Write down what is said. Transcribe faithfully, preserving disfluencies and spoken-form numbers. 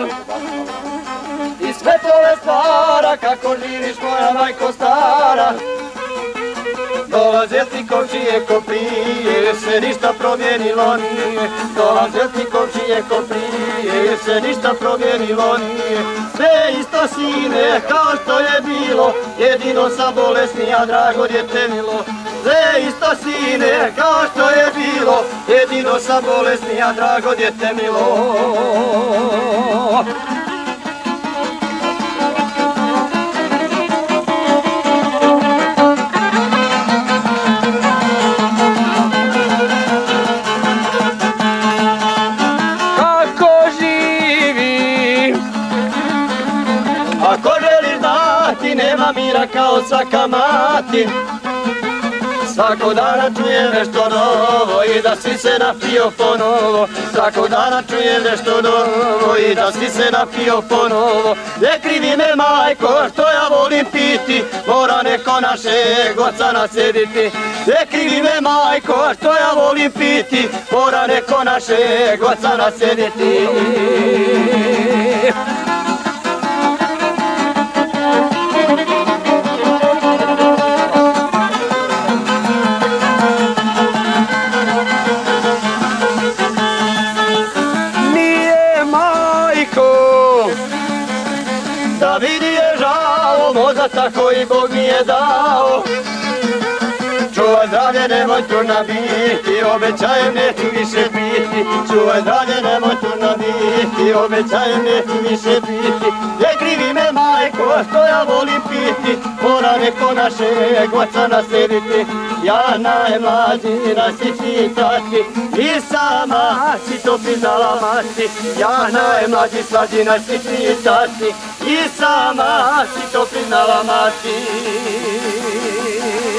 I sve tole stvara, kako živiš moja majko stara. Dolaze ti komšije ko prije, se ništa promijenilo nije. Dolaze ti komšije ko prije, se ništa promijenilo nije. Sve isto sine, kao što je bilo, jedino sam bolesni, a drago djete milo. Sve isto sine, kao što je bilo, jedino sam bolesni, a drago djete milo. Ako želiš znati, nema mira kao svaka mati. Svakog dana čujem nešto novo i da si se napio ponovo. Svakog dana čujem nešto novo i da si se napio ponovo. Ne krivi me majko što ja volim piti, mora neko našeg oca nasjediti. Ne krivi me majko što ja volim piti, mora neko našeg oca nasjediti. Da vidi je žao, možda tako i Bog mi je dao. Čuvaj zdravlje, nemoj turna biti, obećajem neću više piti. Čuvaj zdravlje, nemoj turna biti, obećajem neću više piti. Ne krivi me majko što ja volim piti, mora neko našeg oca naslediti. Ja najmlađi najsličniji tati, i sama si to priznala mati. Ja najmlađi slađi najsličniji tati, i sama si to priznala mati.